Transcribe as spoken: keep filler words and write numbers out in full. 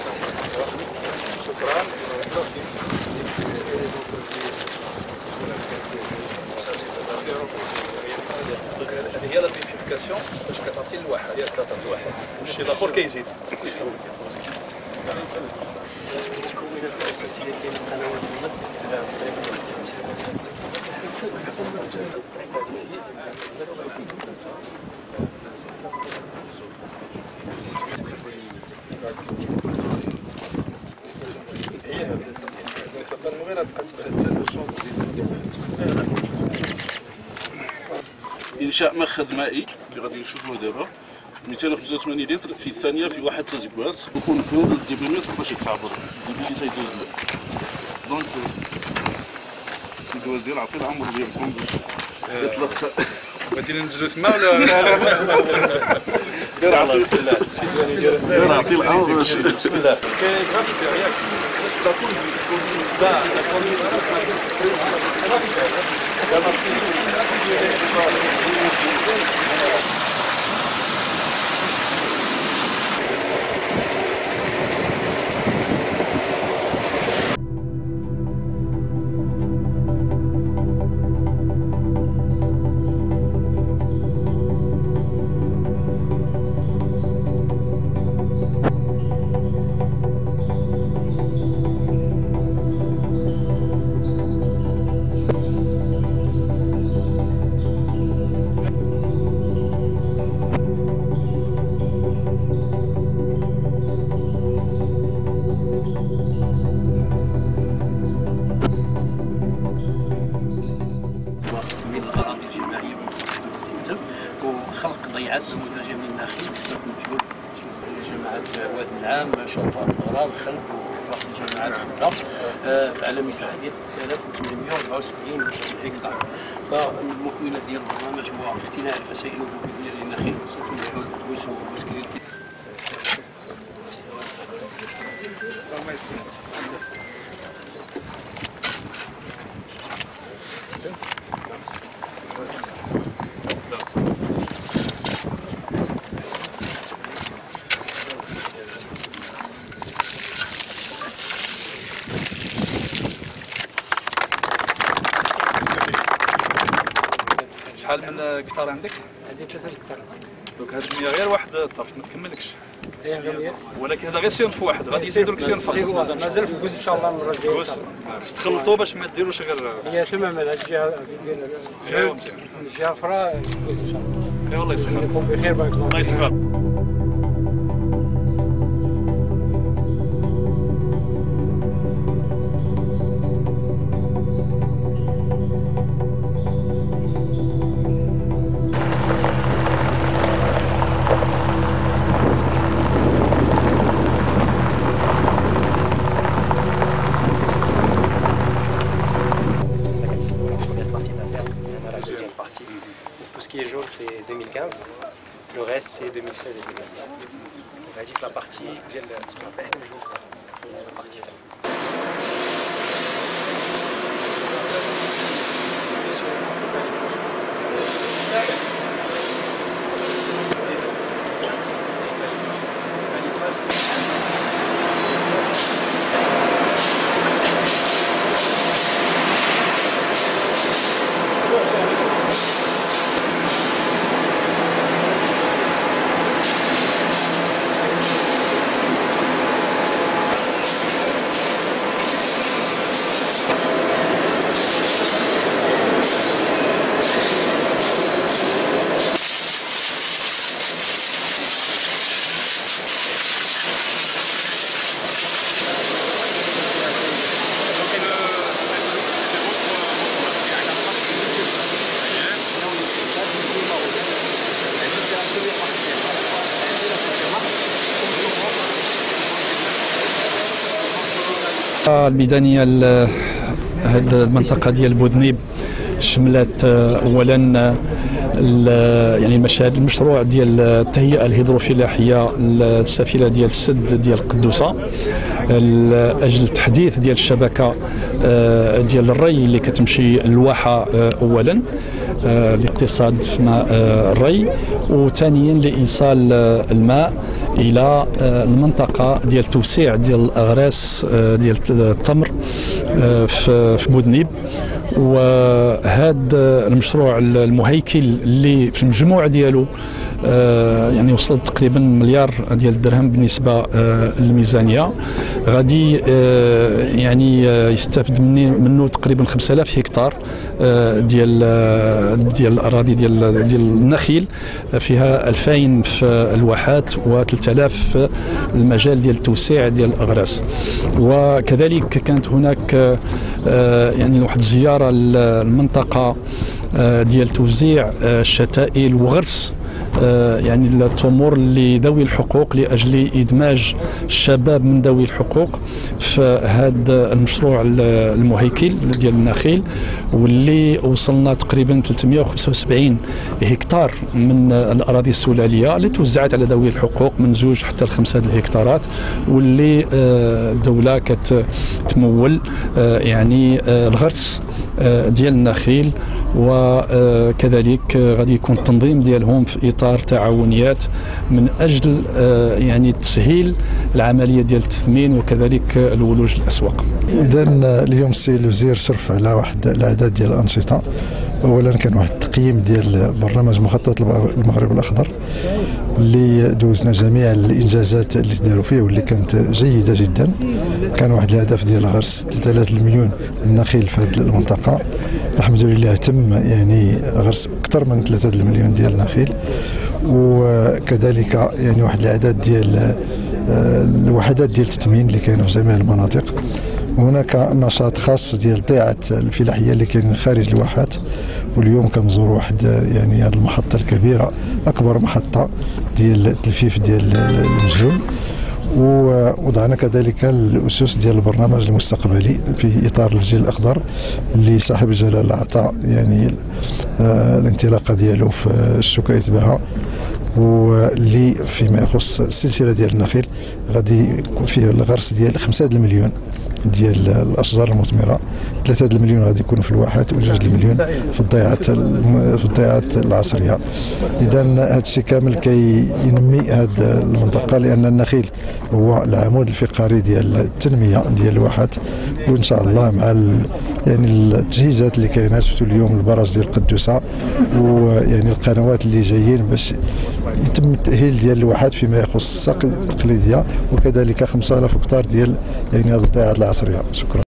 هذه هي لا بيريفيكاسيون باش كتعطي الواحد هي ثلاثة الواحد والشيء الاخر كيزيد. المكونات الاساسيه كاين القنوات المد تقريبا إنشاء مخزن مائي اللي غادي نشوفوه دابا مئتين وخمسة وثمانين لتر في الثانية في واحد تزكوات يكون كون الديبيمتر باش يتعبر الديبي اللي تيدوز له دونك سيدي الوزير عطي العمر ديالكم باش يطلق غادي ننزلو تما ولا لا؟ دير عطي دير عطي العمر باش بسم الله. الاراضي الجماعيه وخلق ضيعات نموذجيه من النخيل بزاف من الجهود جماعات واد العام شرطه الغرام خلق وباقي الجماعات اخرى على مساحه ديال ثلاثة آلاف وثمانمائة وأربعة وسبعين هكتار. فالمكونات ديال البرنامج هو اقتناء الفسائل الوجوديه للنخيل خاصه الحول التدويس والمسكري. شحال من هكتار عندك؟ عندي ثلاثة هكتار. دونك هاد المية غير واحد الطرف ما تكملكش. ولكن هذا غير صينف واحد غادي يزيدوا لك صينف اخر. مازال في كوز ان شاء الله المره الجايه. كوز باش تخلطوا باش ما ديروش غير. هي تماما هاد الجهه ديال ايوا مزيان. الجهه الاخرى كوز ان شاء الله. ايوا الله يسخر. يكون بخير بارك الله. الله يسخر. Tout ce qui est jaune, c'est deux mille quinze. Le reste, c'est deux mille seize et deux mille dix-sept. On va dire que la partie, ce qu'on appelle le jaune, c'est la partie verte. الميدانية هذه المنطقة ديال بودنيب شملت أولا يعني المشاريع المشروع ديال التهيئه الهيدروفلاحيه السفينه ديال السد ديال القدوسه لاجل تحديث ديال الشبكه ديال الري اللي كتمشي للواحه اولا لاقتصاد في ماء الري، وثانيا لايصال الماء الى المنطقه ديال توسيع ديال الاغراس ديال التمر في بودنيب. وهذا المشروع المهيكل اللي في المجموع ديالو يعني وصل تقريبا مليار ديال الدرهم بالنسبه للميزانيه، غادي يعني يستافد منه تقريبا خمسة آلاف هكتار ديال ديال الاراضي ديال ديال النخيل، فيها ألفين في الواحات وثلاثة آلاف في المجال ديال التوسيع ديال الاغراس. وكذلك كانت هناك يعني واحد الزياره للمنطقه ديال توزيع الشتائل وغرس يعني التمور لذوي الحقوق لاجل ادماج الشباب من ذوي الحقوق في هذا المشروع المهيكل ديال النخيل، واللي وصلنا تقريبا ثلاثمائة وخمسة وسبعين هكتار من الاراضي السلاليه اللي توزعت على ذوي الحقوق من زوج حتى لخمسه الهكتارات، واللي الدوله كتمول يعني الغرس ديال النخيل. وكذلك غادي يكون التنظيم ديالهم في اطار تعاونيات من اجل يعني تسهيل العمليه ديال التثمين وكذلك الولوج للاسواق. اذا اليوم السيد الوزير صرف على واحد العدد ديال الانشطه. اولا كان واحد التقييم ديال برنامج مخطط المغرب الاخضر اللي دوزنا جميع الانجازات اللي داروا فيه واللي كانت جيده جدا. كان واحد الهدف ديال غرس ثلاثة آلاف مليون النخيل في هذه المنطقه، الحمد لله تم يعني غرس اكثر من ثلاثة المليون ديال النخيل. وكذلك يعني واحد العدد ديال الوحدات ديال التثمين اللي كاينه في جميع المناطق. هناك نشاط خاص ديال الضيعه الفلاحيه اللي كاين خارج الواحات، واليوم كنزور واحد يعني هذه المحطه الكبيره اكبر محطه ديال التلفيف ديال المجهول. ووضعنا كذلك الاسس ديال البرنامج المستقبلي في اطار الجيل الاخضر اللي صاحب الجلاله عطى يعني آه الانطلاقه ديالو في الشكاية بها، واللي فيما يخص السلسله ديال النخيل غادي يكون فيه الغرس ديال خمسة المليون ديال الاشجار المثمره، ثلاثة المليون غادي يكونوا في الواحات وجوج المليون في الضيعات في الضيعات العصريه. اذا هذا الشيء كامل كينمي هذه المنطقه، لان النخيل هو العمود الفقري ديال التنميه ديال الواحات. وان شاء الله مع يعني التجهيزات اللي كاينه شفتوا اليوم البرج ديال القدوسه ويعني القنوات اللي جايين باش يتم التاهيل ديال الواحات فيما يخص الساقي التقليديه، وكذلك خمسة آلاف هكتار ديال يعني هذه الضيعات العصريه. شكرا.